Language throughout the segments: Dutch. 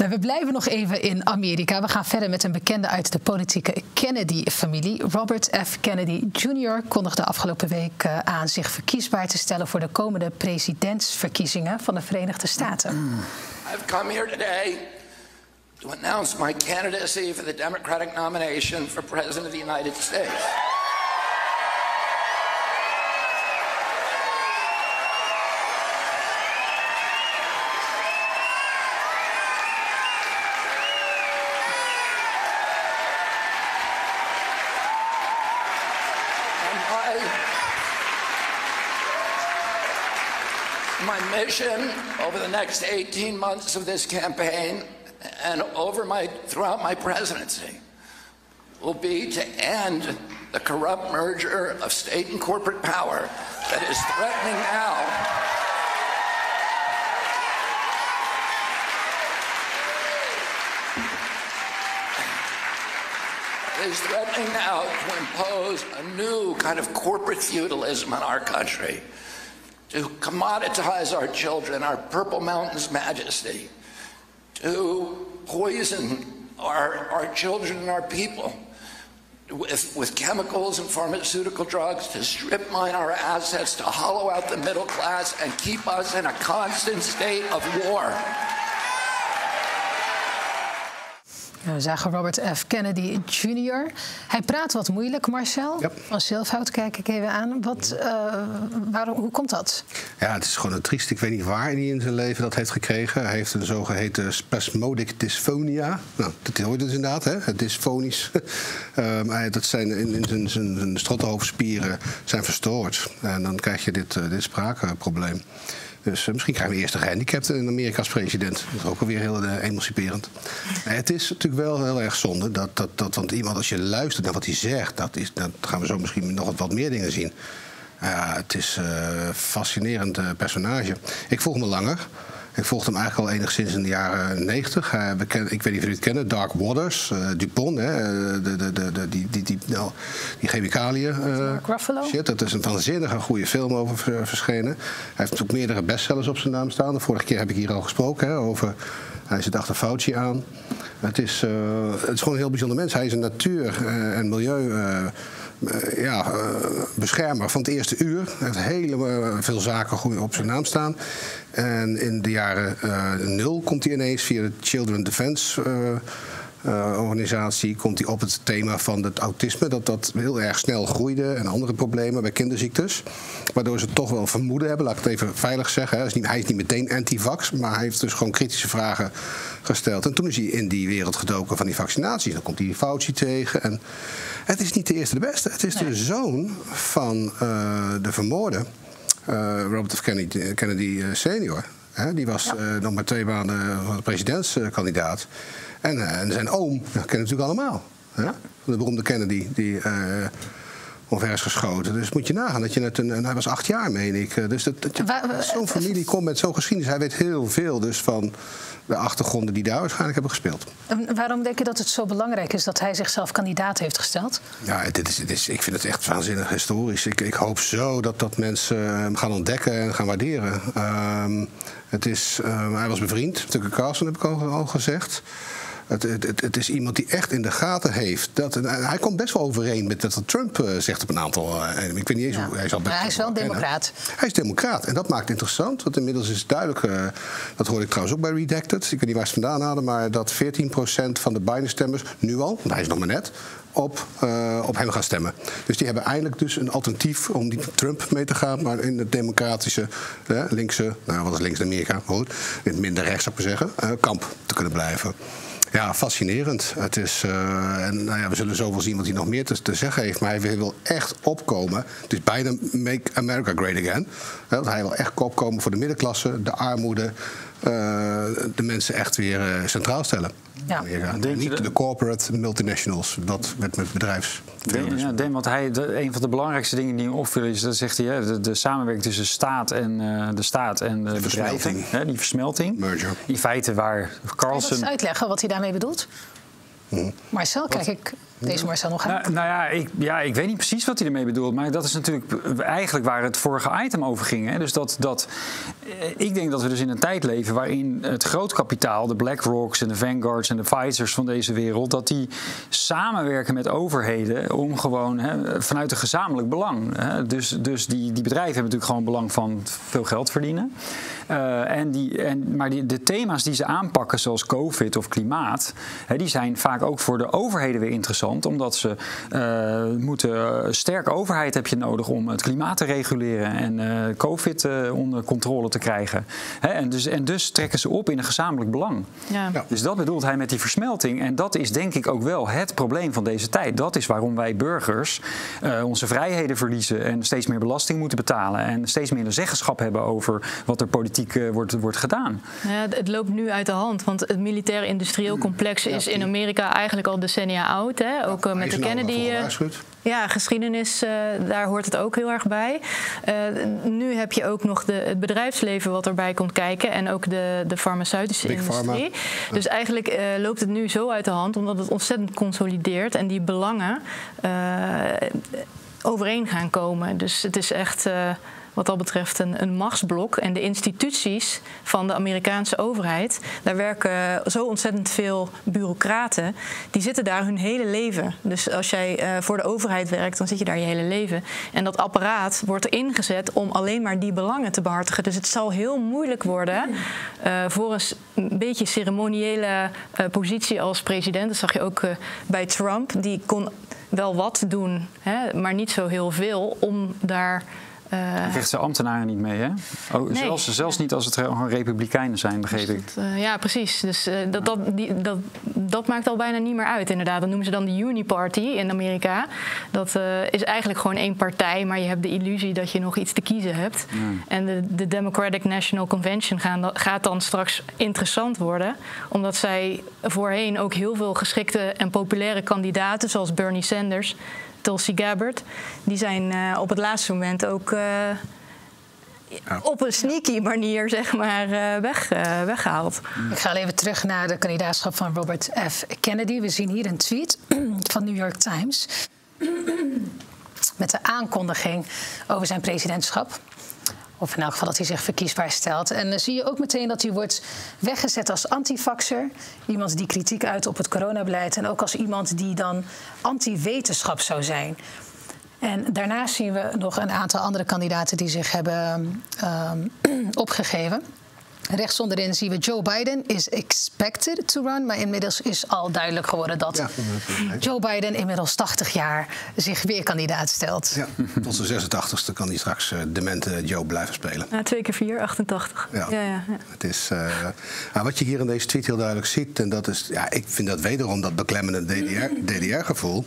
We blijven nog even in Amerika. We gaan verder met een bekende uit de politieke Kennedy-familie. Robert F. Kennedy Jr. kondigde afgelopen week aan zich verkiesbaar te stellen voor de komende presidentsverkiezingen van de Verenigde Staten. I've come here today to announce my candidacy for the Democratic nomination for President of the United States. My mission over the next 18 months of this campaign and throughout my presidency will be to end the corrupt merger of state and corporate power that is threatening now to impose a new kind of corporate feudalism in our country, to commoditize our children, our Purple Mountain's majesty, to poison our children and our people with chemicals and pharmaceutical drugs, to strip mine our assets, to hollow out the middle class and keep us in a constant state of war. We zagen Robert F. Kennedy Jr. Hij praat wat moeilijk, Marcel. Yep. Van Zilfhout kijk ik even aan. Hoe komt dat? Ja, het is gewoon een triest. Ik weet niet waar hij in zijn leven dat heeft gekregen. Hij heeft een zogeheten spasmodic dysphonia. Nou, dat hoort dus inderdaad, hè? Het dysfonisch. Dat zijn in zijn strottenhoofdspieren zijn verstoord. En dan krijg je dit spraakprobleem. Dus misschien krijgen we eerst een gehandicapte in Amerika als president. Dat is ook alweer heel emanciperend. Het is natuurlijk wel heel erg zonde want iemand, als je luistert naar wat hij zegt, dat gaan we zo misschien nog wat meer dingen zien. Het is een fascinerend personage. Ik volg hem langer. Ik volgde hem eigenlijk al enigszins in de jaren 90. Ik weet niet of jullie het kennen, Dark Waters, Dupont, die chemicaliën. Shit, dat is een waanzinnige goede film over verschenen. Hij heeft natuurlijk meerdere bestsellers op zijn naam staan. De vorige keer heb ik hier al gesproken over. Hij zit achter Fauci aan. Het is gewoon een heel bijzonder mens. Hij is een natuur- en beschermer van het eerste uur. Hij heeft heel veel zaken goed op zijn naam staan. En in de jaren 0 komt hij ineens via de Children Defense organisatie komt hij op het thema van het autisme, dat heel erg snel groeide en andere problemen bij kinderziektes. Waardoor ze toch wel een vermoeden hebben, laat ik het even veilig zeggen. Hij is niet meteen anti-vax, maar hij heeft dus gewoon kritische vragen gesteld. En toen is hij in die wereld gedoken van die vaccinaties. Dan komt hij Fauci tegen. En het is niet de eerste de beste. Het is de zoon van de vermoorde Robert F. Kennedy senior. Die was nog maar 2 maanden presidentskandidaat. En zijn oom, dat kennen we natuurlijk allemaal. De beroemde Kennedy, die omver is geschoten. Dus moet je nagaan dat je en hij was 8 jaar, meen ik. Dus zo'n familie komt met zo'n geschiedenis. Hij weet heel veel dus van de achtergronden die daar waarschijnlijk hebben gespeeld. En waarom denk je dat het zo belangrijk is dat hij zichzelf kandidaat heeft gesteld? Ja, ik vind het echt waanzinnig historisch. Ik hoop zo dat mensen hem gaan ontdekken en gaan waarderen. Hij was bevriend, Tucker Carlson heb ik al gezegd. Het is iemand die echt in de gaten heeft. Hij komt best wel overeen met dat Trump zegt op een aantal. Ik weet niet eens hoe hij zal. Hij is wel een democraat. Hij is democraat. En dat maakt het interessant. Want inmiddels is het duidelijk. Dat hoorde ik trouwens ook bij Redacted. Ik weet niet waar ze het vandaan hadden. Maar dat 14% van de Biden-stemmers nu al, want hij is nog maar net, op hem gaan stemmen. Dus die hebben eindelijk dus een alternatief om die Trump mee te gaan, maar in het democratische, linkse, wat is links in Amerika? Goed, in het minder rechts zou ik maar zeggen, kamp te kunnen blijven. Ja, fascinerend. Het is, we zullen zoveel zien wat hij nog meer te zeggen heeft. Maar hij wil echt opkomen. Het is bijna Make America Great Again. Hij wil echt opkomen voor de middenklasse, de armoede. De mensen echt weer centraal stellen. Ja. Niet de corporate multinationals, dat met bedrijfs. Want een van de belangrijkste dingen die hij opviel is, dat zegt hij, de samenwerking tussen de staat en de bedrijven. Die versmelting. Merger. In feite waar Carlson. Kan je eens uitleggen wat hij daarmee bedoelt? Marcel, kijk ik deze Marcel nog aan. Ik weet niet precies wat hij ermee bedoelt. Maar dat is natuurlijk eigenlijk waar het vorige item over ging. Hè? Dus ik denk dat we dus in een tijd leven waarin het grootkapitaal, de BlackRocks en de Vanguards en de Pfizers van deze wereld, dat die samenwerken met overheden om gewoon vanuit een gezamenlijk belang. Hè? Dus die bedrijven hebben natuurlijk gewoon belang van veel geld verdienen. Maar de thema's die ze aanpakken, zoals COVID of klimaat, die zijn vaak ook voor de overheden weer interessant. Omdat ze moeten... sterke overheid heb je nodig om het klimaat te reguleren en COVID onder controle te krijgen. En dus trekken ze op in een gezamenlijk belang. Ja. Dus dat bedoelt hij met die versmelting. En dat is denk ik ook wel het probleem van deze tijd. Dat is waarom wij burgers onze vrijheden verliezen en steeds meer belasting moeten betalen. En steeds meer zeggenschap hebben over wat er politiek wordt gedaan. Ja, het loopt nu uit de hand. Want het militair-industrieel complex is in Amerika eigenlijk al decennia oud. Hè? Ook met de Kennedy. Geschiedenis, daar hoort het ook heel erg bij. Nu heb je ook nog het bedrijfsleven wat erbij komt kijken. En ook de farmaceutische industrie. Dus eigenlijk loopt het nu zo uit de hand, omdat het ontzettend consolideert en die belangen overeen gaan komen. Dus het is echt wat dat betreft een machtsblok. En de instituties van de Amerikaanse overheid, daar werken zo ontzettend veel bureaucraten. Die zitten daar hun hele leven. Dus als jij voor de overheid werkt, dan zit je daar je hele leven. En dat apparaat wordt ingezet om alleen maar die belangen te behartigen. Dus het zal heel moeilijk worden voor een beetje ceremoniële positie als president. Dat zag je ook bij Trump. Die kon wel wat doen, maar niet zo heel veel om daar... vecht zijn ambtenaren niet mee, hè? Nee. Zelfs niet als het gewoon republikeinen zijn, begreep ik. Ja, precies. Dus dat maakt al bijna niet meer uit, inderdaad. Dat noemen ze dan de Uniparty in Amerika. Dat is eigenlijk gewoon één partij, maar je hebt de illusie dat je nog iets te kiezen hebt. Ja. En de Democratic National Convention gaat dan straks interessant worden, omdat zij voorheen ook heel veel geschikte en populaire kandidaten, zoals Bernie Sanders, Tulsi Gabbard, die zijn op het laatste moment ook op een sneaky manier, zeg maar, weggehaald. Ik ga even terug naar de kandidaatschap van Robert F. Kennedy. We zien hier een tweet van New York Times met de aankondiging over zijn presidentschap. Of in elk geval dat hij zich verkiesbaar stelt. En dan zie je ook meteen dat hij wordt weggezet als antivaxer. Iemand die kritiek uit op het coronabeleid. En ook als iemand die dan anti-wetenschap zou zijn. En daarnaast zien we nog een aantal andere kandidaten die zich hebben opgegeven. Rechts onderin zien we Joe Biden is expected to run. Maar inmiddels is al duidelijk geworden dat Joe Biden inmiddels 80 jaar zich weer kandidaat stelt. Ja, tot zijn 86e kan hij straks demente Joe blijven spelen. Ja, 2 keer 4, 88. Ja. Het is, wat je hier in deze tweet heel duidelijk ziet, en dat is, ik vind dat wederom dat beklemmende DDR-gevoel.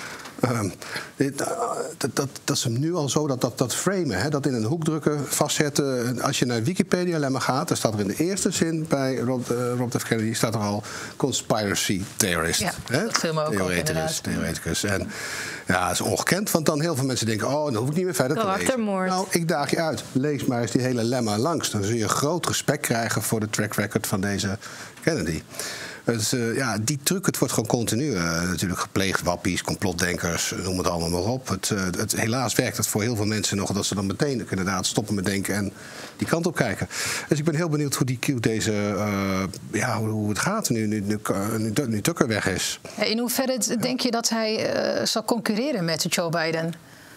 Dat is hem nu al zo, dat framen, dat in een hoek drukken, vastzetten. Als je naar Wikipedia alleen maar gaat, dan staat er in de eerste zin bij Robert F. Kennedy staat er al conspiracy theorist. Ja, dat viel me ook op, inderdaad. Theoreticus. En ja, dat is ongekend, want dan heel veel mensen denken, dan hoef ik niet meer verder te lezen. Nou, ik daag je uit. Lees maar eens die hele lemma langs. Dan zul je groot respect krijgen voor de track record van deze Kennedy. Dus die truc, het wordt gewoon continu natuurlijk gepleegd. Wappies, complotdenkers, noem het allemaal maar op. Helaas werkt het voor heel veel mensen nog dat ze dan meteen inderdaad stoppen met denken en die kant op kijken. Dus ik ben heel benieuwd hoe hoe het gaat nu Tucker weg is. In hoeverre denk je dat hij zal concurreren met Joe Biden?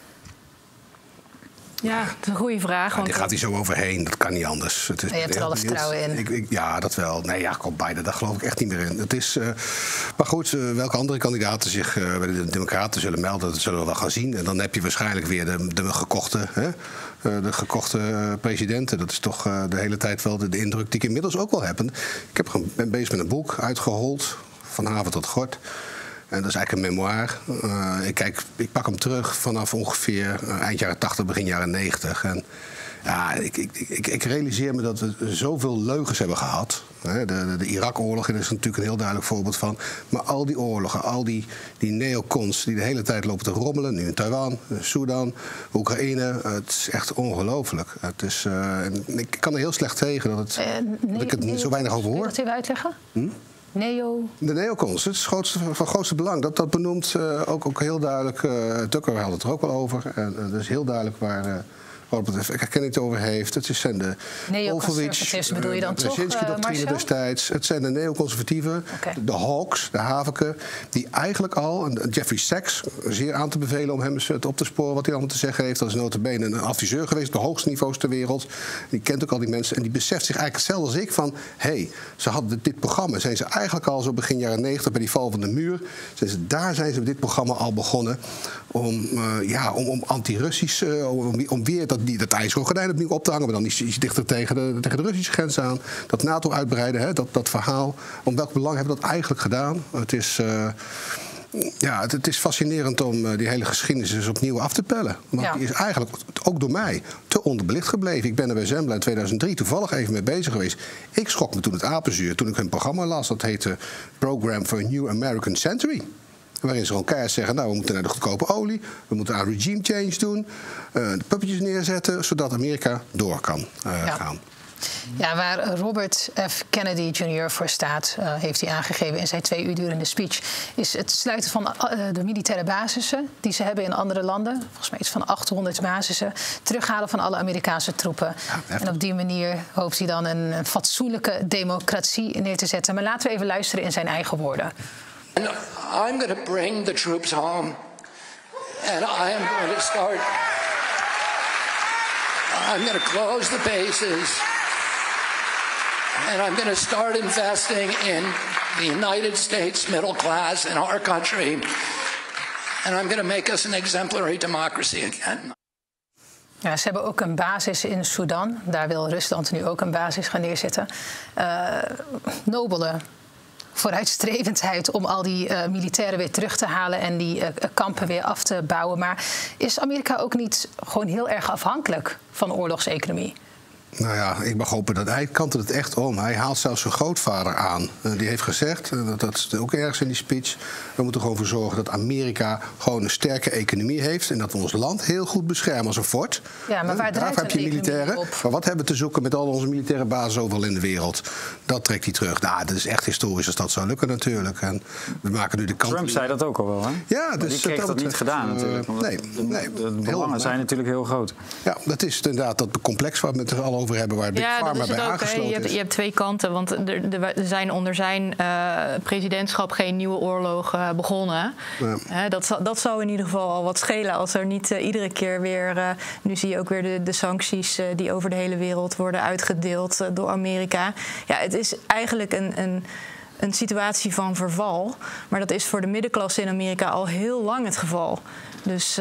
Ja, dat is een goede vraag. Daar gaat hij zo overheen, dat kan niet anders. Je hebt er alle vertrouwen in. Ja, dat wel. Nee, Jacob Biden, daar geloof ik echt niet meer in. Het is, maar goed, welke andere kandidaten zich bij de Democraten zullen melden, dat zullen we wel gaan zien. En dan heb je waarschijnlijk weer de gekochte presidenten. Dat is toch de hele tijd wel de indruk die ik inmiddels ook wel heb. Ik ben bezig met een boek uitgehold, van haven tot gort. En dat is eigenlijk een memoir. Ik pak hem terug vanaf ongeveer eind jaren 80, begin jaren 90. En ja, ik realiseer me dat we zoveel leugens hebben gehad. De Irak-oorlog is natuurlijk een heel duidelijk voorbeeld van. Maar al die oorlogen, al die neocons die de hele tijd lopen te rommelen. Nu in Taiwan, Sudan, Oekraïne. Het is echt ongelooflijk. Ik kan er heel slecht tegen dat ik het zo weinig over hoor. Kun je dat even uitleggen? De neocons, het is van grootste belang. Dat benoemt ook heel duidelijk. Tucker had het er ook wel over. En dat is heel duidelijk waar Robert F. Kennedy het over heeft. Het zijn de neoconservatives bedoel je dan toch, Brzezinski-doctrine destijds. Het zijn de neoconservatieven, de Hawks, de Haveke, die eigenlijk al, en Jeffrey Sachs, zeer aan te bevelen om hem eens op te sporen wat hij allemaal te zeggen heeft. Dat is nota bene een adviseur geweest op de hoogste niveaus ter wereld. Die kent ook al die mensen en die beseft zich eigenlijk hetzelfde als ik van, ze hadden dit programma. Zijn ze eigenlijk al zo begin jaren 90 bij die val van de muur. Daar zijn ze met dit programma al begonnen om anti-Russisch, om weer dat ijzeren gordijn opnieuw op te hangen, maar dan iets dichter tegen de Russische grens aan. Dat NATO uitbreiden, dat verhaal. Om welk belang hebben we dat eigenlijk gedaan? Het is fascinerend om die hele geschiedenis eens opnieuw af te pellen. Want die is eigenlijk ook door mij te onderbelicht gebleven. Ik ben er bij Zembla in 2003 toevallig even mee bezig geweest. Ik schrok me toen het apenzuur, toen ik hun programma las. Dat heette Program for a New American Century. Waarin ze gewoon keihard zeggen, we moeten naar de goedkope olie, we moeten aan regime change doen, de puppetjes neerzetten, zodat Amerika door kan gaan. Ja, waar Robert F. Kennedy Jr. voor staat, heeft hij aangegeven in zijn 2 uur durende speech, is het sluiten van de militaire basissen die ze hebben in andere landen. Volgens mij iets van 800 basissen. Terughalen van alle Amerikaanse troepen. Ja, en op die manier hoopt hij dan een fatsoenlijke democratie neer te zetten. Maar laten we even luisteren in zijn eigen woorden. I'm going to bring the troops home, and I am going to start. I'm going to close the bases, and I'm going to start investing in the United States middle class in our country, and I'm going to make us an exemplary democracy again. Ja, ze hebben ook een basis in Sudan. Daar wil Rusland nu ook een basis gaan neerzetten. Nobele vooruitstrevendheid om al die militairen weer terug te halen en die kampen weer af te bouwen. Maar is Amerika ook niet gewoon heel erg afhankelijk van oorlogseconomie? Nou ja, ik mag hopen dat hij kantelt het echt om. Hij haalt zelfs zijn grootvader aan. Die heeft gezegd, dat is ook ergens in die speech, we moeten gewoon voor zorgen dat Amerika gewoon een sterke economie heeft en dat we ons land heel goed beschermen als een fort. Ja, maar waar daarvoor heb je militairen. Maar wat hebben we te zoeken met al onze militaire bases overal in de wereld? Dat trekt hij terug. Nou, dat is echt historisch als dat zou lukken natuurlijk. En we maken nu de kant. Trump zei dat ook al wel, hè? Ja, dus die kreeg dat niet gedaan natuurlijk. De belangen zijn natuurlijk heel groot. Ja, dat is inderdaad dat complex waar we het er al over hebben, waar Big Pharma bij aangesloten is. Je hebt 2 kanten, want er zijn onder zijn presidentschap geen nieuwe oorlogen begonnen. Ja. Dat zou in ieder geval al wat schelen als er niet iedere keer weer. Nu zie je ook weer de sancties die over de hele wereld worden uitgedeeld door Amerika. Ja, het is eigenlijk een situatie van verval. Maar dat is voor de middenklasse in Amerika al heel lang het geval. Dus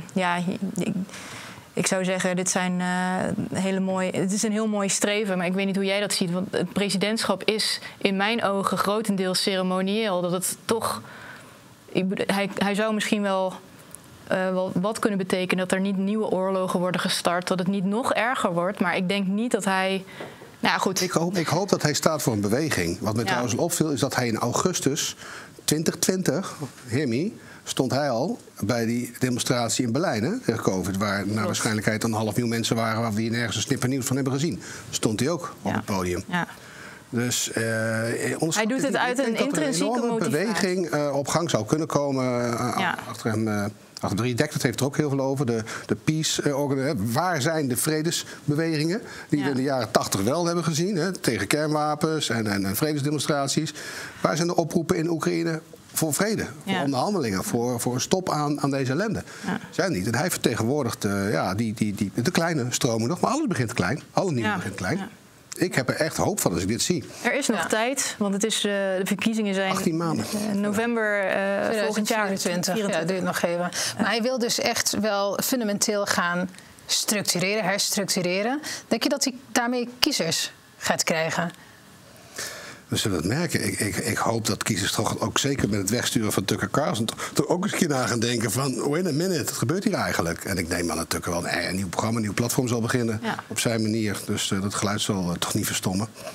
ik zou zeggen, dit is een heel mooi streven. Maar ik weet niet hoe jij dat ziet. Want het presidentschap is in mijn ogen grotendeels ceremonieel. Dat het toch. Hij zou misschien wel wat kunnen betekenen dat er niet nieuwe oorlogen worden gestart. Dat het niet nog erger wordt. Maar ik denk niet dat hij. Nou goed. Ik hoop dat hij staat voor een beweging. Wat me trouwens opviel is dat hij in augustus 2020, stond hij al bij die demonstratie in Berlijn tegen COVID, waar naar waarschijnlijkheid 500.000 mensen waren waar we hier nergens een snipper nieuws van hebben gezien. Stond hij ook op het podium. Ja. Dus hij doet het uit een intrinsieke motivatie. Beweging op gang zou kunnen komen achter hem. Achter Dek, dat heeft er ook heel veel over. De peace, waar zijn de vredesbewegingen die we in de jaren 80 wel hebben gezien, tegen kernwapens en vredesdemonstraties? Waar zijn de oproepen in Oekraïne voor vrede, voor onderhandelingen, voor een stop aan deze ellende? Zijn niet. En hij vertegenwoordigt de kleine stromen nog, maar alles begint klein. Alle nieuws begint klein. Ja. Ik heb er echt hoop van als ik dit zie. Er is nog tijd, want het is, de verkiezingen zijn 18 maanden. November volgend jaar. 2024. Ja, duurt nog even. Maar hij wil dus echt wel fundamenteel gaan herstructureren. Denk je dat hij daarmee kiezers gaat krijgen? We zullen het merken. Ik hoop dat kiezers toch ook zeker met het wegsturen van Tucker Carlson toch ook eens een keer na gaan denken van wait a minute, wat gebeurt hier eigenlijk? En ik neem aan dat Tucker wel een nieuw programma, een nieuw platform zal beginnen op zijn manier. Dus dat geluid zal toch niet verstommen.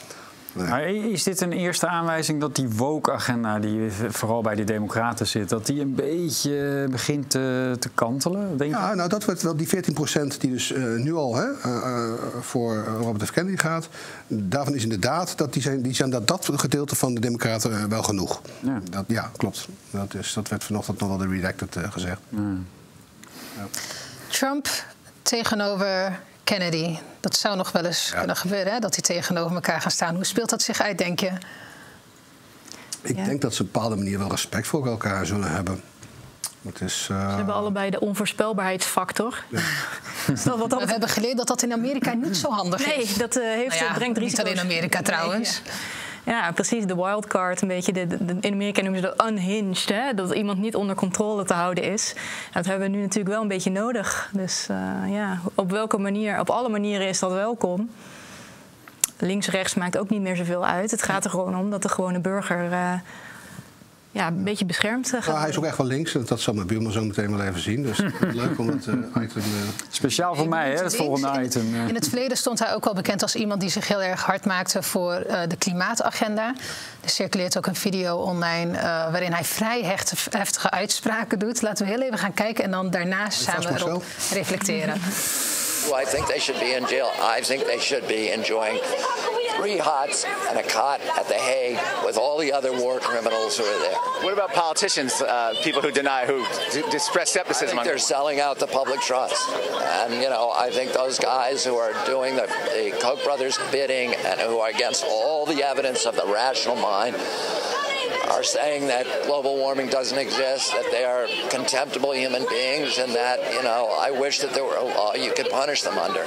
Nee. Maar is dit een eerste aanwijzing dat die woke-agenda, die vooral bij de Democraten zit, dat die een beetje begint te kantelen? Denk je? Ja, nou dat wordt wel die 14% die dus nu al voor Robert F. Kennedy gaat. Daarvan is inderdaad dat die zijn dat gedeelte van de Democraten wel genoeg. Ja. Ja, klopt. Dat werd vanochtend nog wel de redacted gezegd. Ja. Ja. Trump tegenover Kennedy. Dat zou nog wel eens kunnen gebeuren, hè? Dat die tegenover elkaar gaan staan. Hoe speelt dat zich uit, denk je? Ik denk dat ze op een bepaalde manier wel respect voor elkaar zullen hebben. Het is, Ze hebben allebei de onvoorspelbaarheidsfactor. Ja. We hebben geleerd dat dat in Amerika niet zo handig is. Nee, dat brengt risico's. Niet alleen in Amerika trouwens. Nee, ja, precies. De wildcard, een beetje. In Amerika noemen ze dat unhinged. Hè? Dat iemand niet onder controle te houden is. Dat hebben we nu natuurlijk wel een beetje nodig. Dus op welke manier? Op alle manieren is dat welkom. Links-rechts maakt ook niet meer zoveel uit. Het gaat er gewoon om dat de gewone burger een beetje beschermd gaat worden. Hij is ook echt wel links. Dat zal mijn buurman zo meteen wel even zien. Dus leuk om dat item... Speciaal voor mij, hè, het volgende item. In het verleden stond hij ook wel bekend als iemand die zich heel erg hard maakte voor de klimaatagenda. Er circuleert ook een video online waarin hij vrij heftige uitspraken doet. Laten we heel even gaan kijken en dan daarna samen erop reflecteren. I think they should be in jail. I think they should be enjoying 3 hots and a cot at The Hague with all the other war criminals who are there. What about politicians, people who deny, who express skepticism? I think they're selling out the public trust. And, I think those guys who are doing the Koch brothers bidding and who are against all the evidence of the rational mind are saying that global warming doesn't exist, that they are contemptible human beings, and that, I wish that there were a law you could punish them under.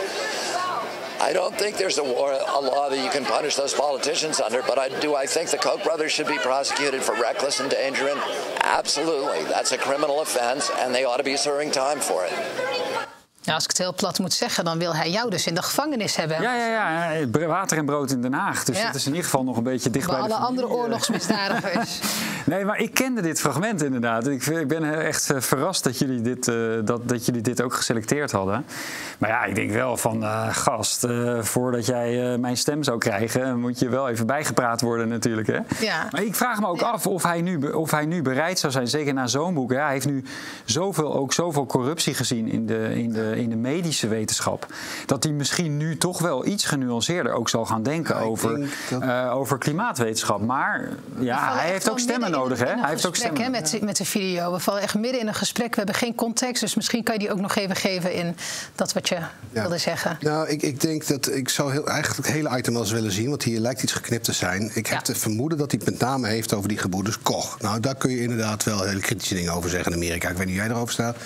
I don't think there's a law that you can punish those politicians under, but I think the Koch brothers should be prosecuted for reckless endangerment? Absolutely. That's a criminal offense, and they ought to be serving time for it. Ja, als ik het heel plat moet zeggen, dan wil hij jou dus in de gevangenis hebben. Ja. Water en brood in Den Haag. Dus dat is in ieder geval nog een beetje dicht bij alle andere oorlogsmisdadigers. Nee, maar ik kende dit fragment inderdaad. Ik ben echt verrast dat jullie dit ook geselecteerd hadden. Maar ja, ik denk wel van, gast, voordat jij mijn stem zou krijgen, moet je wel even bijgepraat worden natuurlijk. Hè? Ja. Maar ik vraag me ook af of hij nu bereid zou zijn, zeker na zo'n boek. Ja, hij heeft nu zoveel corruptie gezien in de medische wetenschap, dat hij misschien nu toch wel iets genuanceerder ook zal gaan denken over klimaatwetenschap. Maar ja, hij heeft ook stemmen nodig. Hij heeft ook stemmen. Met de video. We vallen echt midden in een gesprek. We hebben geen context, dus misschien kan je die ook nog even geven in dat wat je wilde zeggen. Nou, ik denk dat ik zou eigenlijk het hele item wel eens willen zien, want hier lijkt iets geknipt te zijn. Ik heb het vermoeden dat hij het met name heeft over die gebroeders Koch. Nou, daar kun je inderdaad wel hele kritische dingen over zeggen in Amerika. Ik weet niet hoe jij erover staat.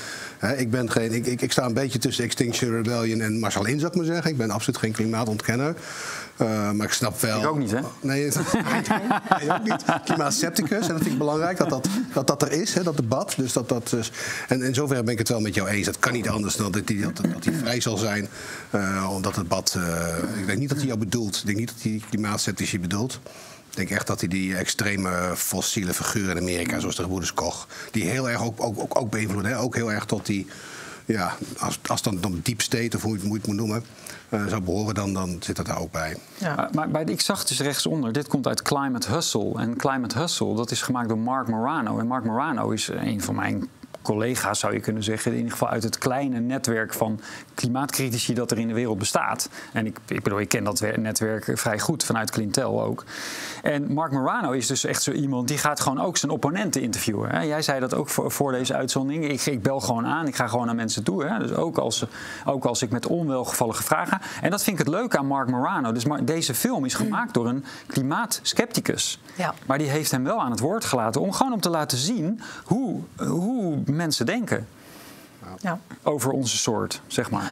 Ik sta een beetje tussen Extinction Rebellion en Marshall In, zou ik maar zeggen. Ik ben absoluut geen klimaatontkenner. Maar ik snap wel... Ik ook niet, hè? Nee, ook niet. Klimaatscepticus. En dat vind ik belangrijk, dat er is, hè, dat debat. Dus en in zoverre ben ik het wel met jou eens. Dat kan niet anders dan dat hij vrij zal zijn. Omdat het debat... ik denk niet dat hij jou bedoelt. Ik denk niet dat hij klimaatceptici bedoelt. Ik denk echt dat hij die extreme fossiele figuren in Amerika, zoals de gebroeders Koch, die heel erg ook beïnvloeden. Hè? Ook heel erg tot die, als dan deep state, of hoe je het moet noemen, zou behoren, dan zit dat daar ook bij. Ja. Maar ik zag dus rechtsonder, dit komt uit Climate Hustle. En Climate Hustle, dat is gemaakt door Mark Morano. En Mark Morano is een van mijn collega's, zou je kunnen zeggen, in ieder geval uit het kleine netwerk van klimaatcritici dat er in de wereld bestaat. En ik ken dat netwerk vrij goed, vanuit Clintel ook. En Mark Morano is dus echt zo iemand, die gaat gewoon ook zijn opponenten interviewen. Hè? Jij zei dat ook voor deze uitzondering. Ik bel gewoon aan, ik ga gewoon naar mensen toe. Hè? Dus ook als ik met onwelgevallige vragen. En dat vind ik het leuke aan Mark Morano. Dus deze film is gemaakt door een klimaatskepticus. Ja. Maar die heeft hem wel aan het woord gelaten om te laten zien hoe mensen denken over onze soort, zeg maar.